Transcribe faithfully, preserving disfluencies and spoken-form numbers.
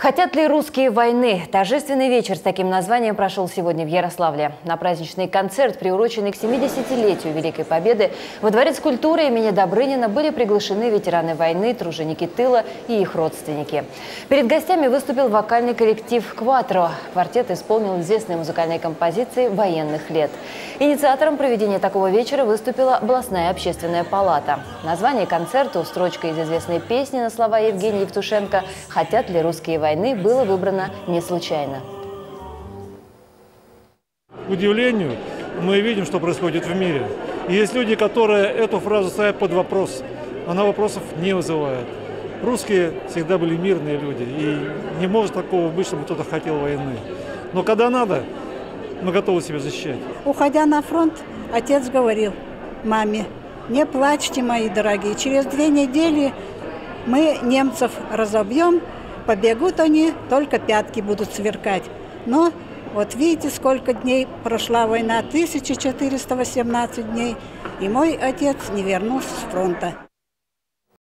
Хотят ли русские войны? Торжественный вечер с таким названием прошел сегодня в Ярославле. На праздничный концерт, приуроченный к семидесятилетию Великой Победы, во Дворец культуры имени Добрынина были приглашены ветераны войны, труженики тыла и их родственники. Перед гостями выступил вокальный коллектив «Кватро». Квартет исполнил известные музыкальные композиции военных лет. Инициатором проведения такого вечера выступила областная общественная палата. Название концерту, строчка из известной песни на слова Евгения Евтушенко «Хотят ли русские войны» было выбрано не случайно. К удивлению, мы видим, что происходит в мире. И есть люди, которые эту фразу ставят под вопрос. Она вопросов не вызывает. Русские всегда были мирные люди. И не может такого быть, чтобы кто-то хотел войны. Но когда надо, мы готовы себя защищать. Уходя на фронт, отец говорил маме: не плачьте, мои дорогие, через две недели мы немцев разобьем, побегут они, только пятки будут сверкать. Но вот видите, сколько дней прошла война, тысяча четыреста восемнадцать дней, и мой отец не вернулся с фронта.